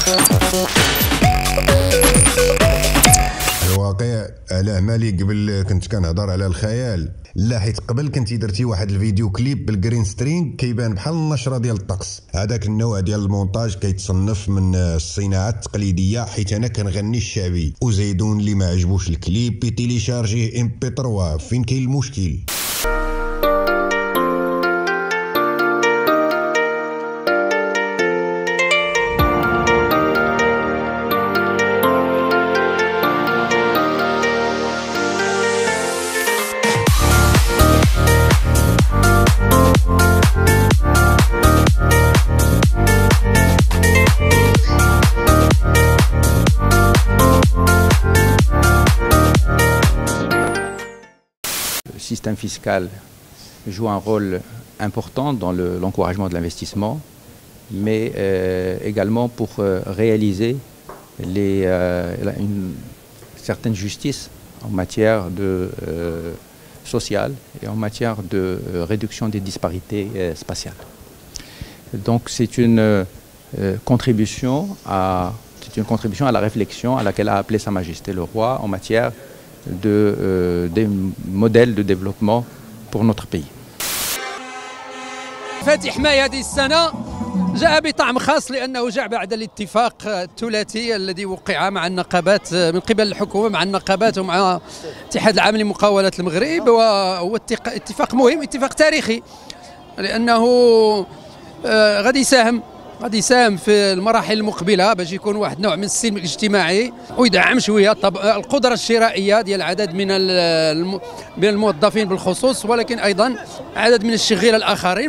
الواقع على مالي قبل كنت كنهضر على الخيال، لا حيت قبل كنتي درتي واحد الفيديو كليب بالجرين سترينغ كيبان بحال النشره ديال الطقس. هذاك النوع ديال المونتاج كيتصنف من الصناعه التقليديه، حيت انا كنغني الشعبي. وزيدون اللي ما عجبوش الكليب يتيليشارجيه ام بي 3. فين كاين المشكل؟ Le système fiscal joue un rôle important dans l'encouragement de l'investissement, mais également pour réaliser une certaine justice en matière sociale et en matière de réduction des disparités spatiales. Donc c'est une contribution à la réflexion à laquelle a appelé Sa Majesté le Roi en matière des modèles de développement pour notre pays. فاتح ماي هذه السنة جاء بطعم خاص لأنه جاء بعد الاتفاق الثلاثي الذي وقع مع النقابات من قبل الحكومة مع النقابات ومع الاتحاد العام لمقاولة المغرب، وهو اتفاق مهم، اتفاق تاريخي، لأنه غادي يساهم في المراحل المقبله باش يكون واحد نوع من السلم الاجتماعي، ويدعم شويه القدره الشرائيه ديال عدد من الموظفين بالخصوص، ولكن ايضا عدد من الشغيله الاخرين.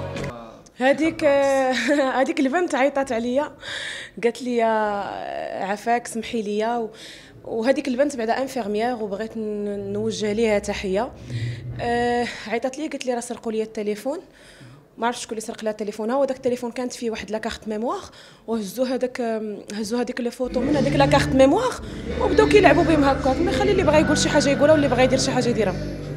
هذيك البنت عيطات عليا قالت لي عفاك سمحي لي، وهذيك البنت بعدا انفيرميير وبغيت نوجه ليها تحيه. عيطات لي قالت لي راه سرقوا لي التليفون، ما عرفتش شكون اللي سرق لها تليفونها، وهذاك التليفون كانت فيه واحد لاكارت ميموار، وهزوا هذيك لي فوتو من هذيك لاكارت ميموار وبداو كيلعبوا بهم هكاك. ما خلي اللي بغى يقول شي حاجه يقولها، واللي بغى يدير شي حاجه يديرها.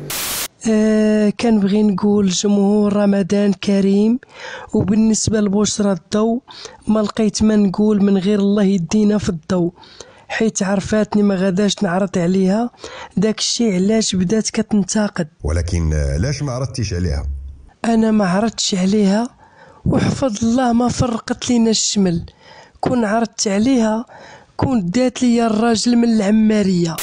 كنبغي نقول جمهور رمضان كريم، وبالنسبه لبشرى الضو ما لقيت ما نقول من غير الله يدينا في الضو، حيت عرفاتني ما غاداش نعرض عليها. داك الشيء علاش بدات كتنتقد. ولكن علاش ما عرضتيش عليها؟ انا ما عرضتش عليها، وحفظ الله ما فرقت لينا الشمل. كون عرضت عليها كون دات لي الراجل من العماريه.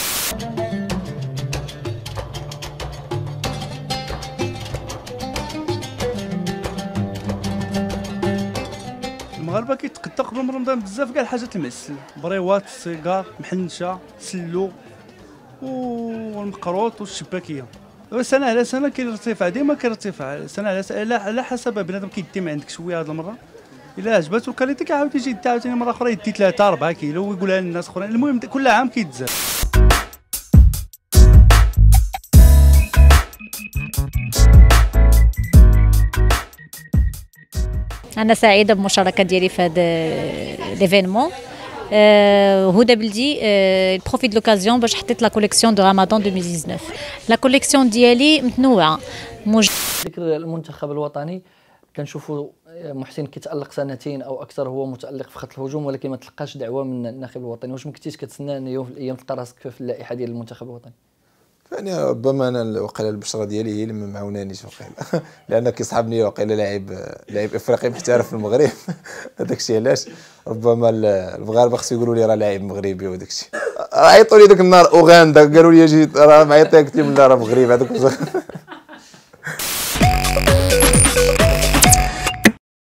المغاربه كيتقداو قبل من رمضان بزاف كاع الحاجات المعسل، بريوات، السيجار، محنشه، سلو والمقروط والشباكيه. سنه على سنه كاين ارتفاع، ديما كاين ارتفاع سنه على سنه، على حسب بنادم كيدي عندك شويه هذه المره. الا عجباتو الكاليتي كيعاود يجي يدي عاوتاني مره اخرى يدي 3 4 كيلو ويقولها للناس اخرين. المهم كل عام كيتزاد. انا سعيده بالمشاركه ديالي في هذا ليفينمون. هدى بلدي بروفيت لوكازيون باش حطيت لا كوليكسيون دو رمضان 2019. لا كوليكسيون ديالي متنوعه. ذكر المنتخب الوطني كنشوفوا محسن كيتالق سنتين او اكثر هو متالق في خط الهجوم، ولكن ما تلقاش دعوه من الناخب الوطني. واش ما كنتيش كتسنى ان يوم في الايام تلقى راسك في اللائحه ديال المنتخب الوطني؟ يعني ربما انا وقيلا البشره ديالي هي اللي ما معاونانيش وقيلا لان كيصحابني وقيلا لاعب افريقي محترف في المغرب. هذاك الشيء علاش ربما المغاربه خصو يقولوا لي راه لاعب مغربي وداك الشيء. عيطوا لي ذاك النهار اوغندا قالوا لي جيت راه معيطيك قلت لهم لا راه مغربي هذاك